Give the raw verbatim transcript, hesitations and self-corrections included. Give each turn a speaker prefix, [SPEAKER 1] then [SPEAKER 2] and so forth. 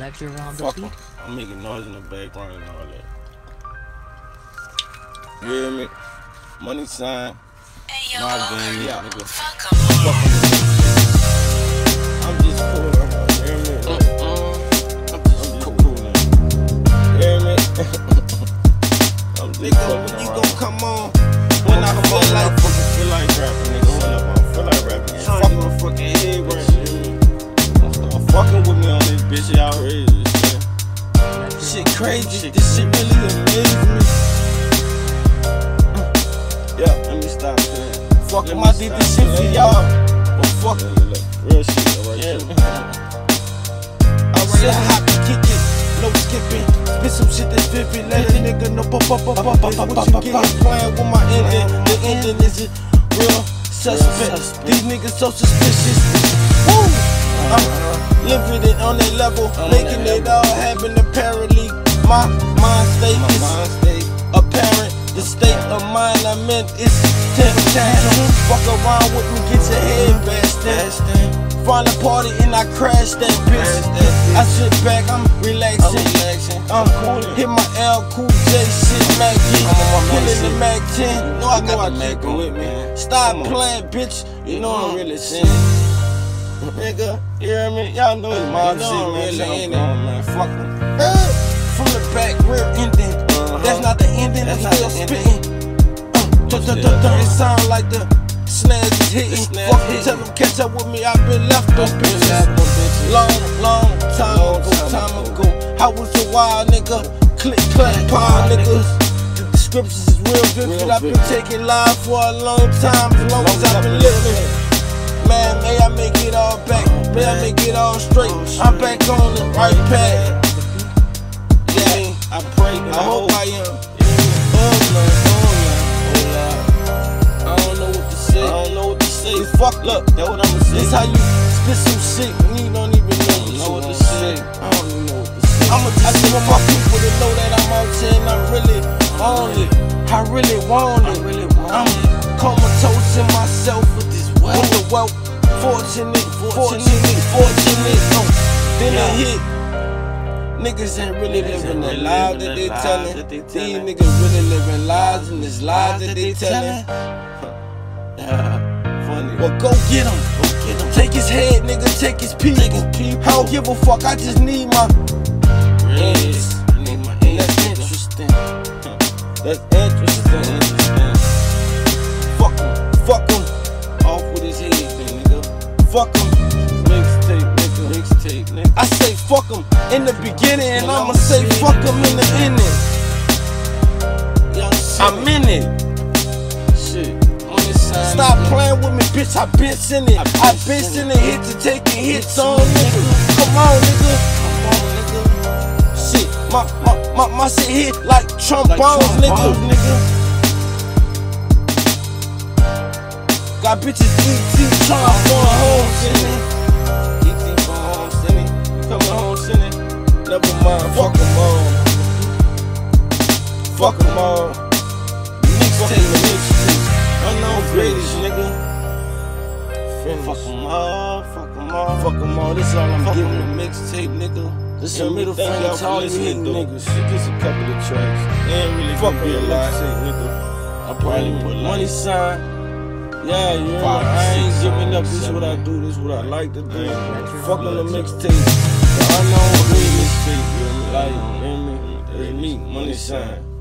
[SPEAKER 1] lecture around the
[SPEAKER 2] Fuck
[SPEAKER 1] beat.
[SPEAKER 2] em. I'm making noise in the background and all that. You hear me? Money sign.
[SPEAKER 3] Hey, yo,
[SPEAKER 2] My
[SPEAKER 3] okay.
[SPEAKER 2] game, yeah, nigga.
[SPEAKER 3] Fuck 'em.
[SPEAKER 2] Fuck 'em. I'm just cool. You hear me? Like, I'm just cool. You hear me? I'm just nigga, when you gon' come on? When I feel like, I fucking feel like rapping, nigga. Hold up, I don't feel like rapping. Fuck my fucking head right here. Start fucking with me on this bitch, y'all outrageous, man. Shit crazy, this shit really amazes me. Yeah, let me stop saying. Fuck em, I did this shit for y'all. But fuck it, real shit, alright? Yeah. Alright, I hop and kick it, no skipping. Spit some shit that's vivid, let a nigga know pop up up up up what you getting. Playing with my ending, the ending is it real suspect. These niggas so suspicious. Woo! I'm living it on that level, making it all happen apparently. My mind state is apparent. The state of mind I'm in is temptation. Fuck around with me, get your head bashed in. Find a party and I crash that bitch. I sit back, I'm relaxing. I'm hit my L Cool J shit, Mac G. Killing the Mac ten. Know I got the Mac with me. Stop playing, bitch. You know I'm really saying. Nigga, you hear me? Y'all know it's my shit, really in it, man. Fuck them. From the back, rear ending. That's not the ending, I'm still spitting. It sound like the snares is hitting. Fuck them, tell them catch up with me, I've been left those bitches. Long, long time ago, time ago. I was a wild nigga, click, clack, pile niggas. The descriptions is real good, I've been taking live for a long time, as long as I've been living. Man, may I make it all back, may I make it all straight. I'm back on the right path. Yeah, I pray, I hope I am. Oh Lord, oh Lord, I don't know what to say, I don't know what to say. It's fucked up, that's what I'ma say. It's how you spit some shit when you don't even know what to say. I don't even know what to say. I'ma just I just want my people to know that I'm out here and I'm really on it. I really want it. I'm comatose in myself with this wealth. With the wealth, fortunate, fortunate, fortunate. Oh, then it hit. Niggas ain't really living the lives that they telling. These niggas really living lies and this lies that they telling. Funny. Well, go get him. Go get him. Take his head, nigga. Take his people. Take his people. I don't give a fuck. I just need my ends. I need my ends. That's interesting. That's interesting. Interesting. Fuck him. Fuck him. Off with his head, then, nigga. Fuck him. Mixtape, nigga. Mixtape, nigga. I say fuck him in the beginning, and I'ma say fuck him in the ending. I'm in it. Shit. Stop playing with me, bitch. I been in it. I been in it. Hit to taking hits on, nigga. Come on, nigga. Come on, nigga. Shit, my my my my shit hit like trombones, nigga. Got bitches E T trying going home, sending. E T going home, sending. Coming home, sending. Never mind, fuck them all. Fuck them all. Mixtape, mixtape. Unknown greatest, nigga. Fuck them all, fuck them all. Fuck them all. This all I'm giving a mixtape, nigga. This is a middle finger to all you hitting niggas. She gets a couple of tracks. Ain't really fuck me a lot, nigga. I probably put money sign. Yeah, you know, I ain't giving up. This is what I do. This is what I like to do. Fuck on the mixtape. I know I'm a mixtape. Like, you know what I mean? It's me, money sign.